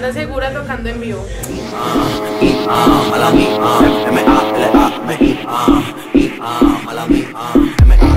Banda Segura tocando en vivo. Mala mía, M-A-L-A-M-I, mala mía, M-A